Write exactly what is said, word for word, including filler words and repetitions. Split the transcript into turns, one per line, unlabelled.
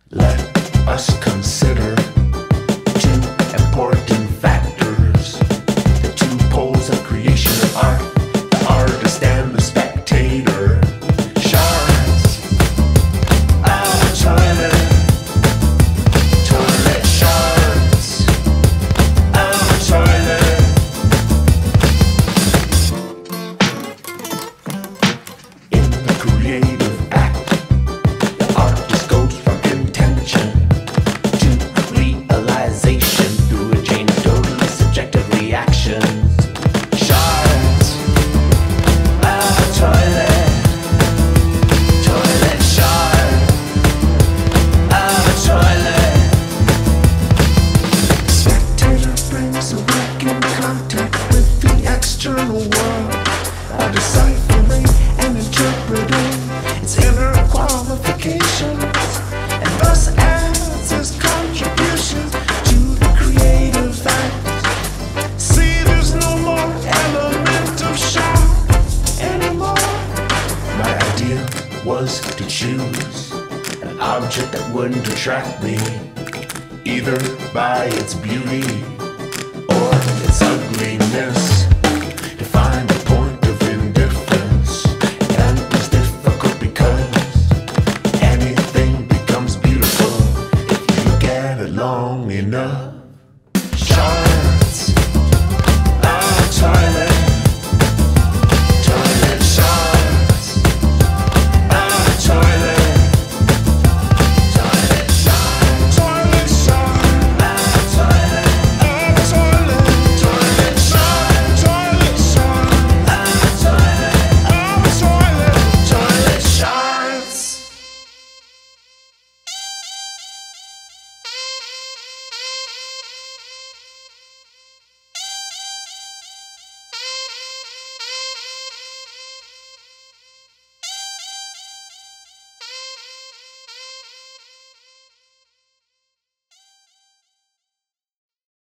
Let us consider two important factors, the two poles of creation of art, the artist and the spectator. Shards, our toilet, toilet shards, our toilet. In the creative act, the artist goes from intention to realization through a chain of totally subjective reactions. Shards, our toilet, toilet shard, our toilet. Spectator brings a work in contact with the external world, while deciphering and interpreting its inner qualifications, and thus adds his contributions to the creative act. See, there's no more element of shock anymore. My idea was to choose an object that wouldn't attract me, either by its beauty or its ugliness.